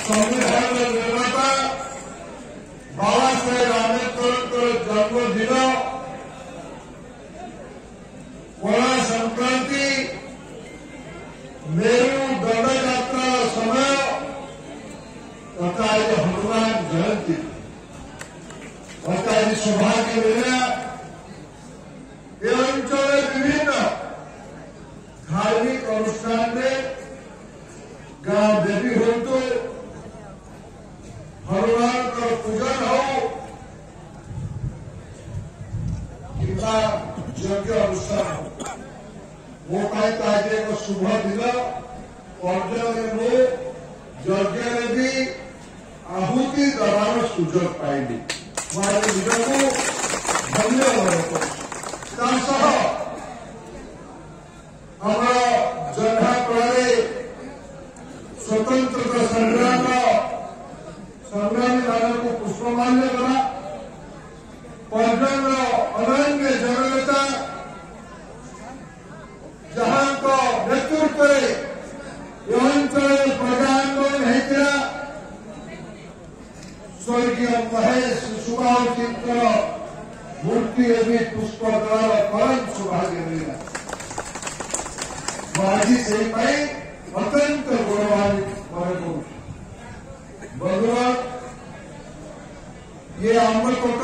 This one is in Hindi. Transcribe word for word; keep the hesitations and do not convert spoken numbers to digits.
संविधान निर्माता बाबा साहेब आंबेडकर जन्मदिन पणा संक्रांति मेरू दंडयात्रा समय तथा आज हनुमान जयंती आज सौभाग्य मिला ये अंचल विभिन्न धार्मिक अनुष्ठान में गांव देवी हो तो हनुमान का पूजन हो किंवा यज्ञ अनुष्ठान हो वो कहता आज एक शुभ दिन पर्याय यज्ञ में भी आहुति दबार सुजोग पाइली मारे निजको धन्य हमारा जन्हापड़े स्वतंत्रता संग्राम संग्रामी मान को पुष्पमाल्य करा पर्यटन अनन्य जनता जहां को नेतृत्व अंचल प्रजा आंदोलन होता स्वर्गीय महेश सुभाषित मूर्ति अभी पुष्प द्वारा परम सौभाग्य मिला आज से अत्यंत गौरवान्वित मन को बंधुगण ये अमृत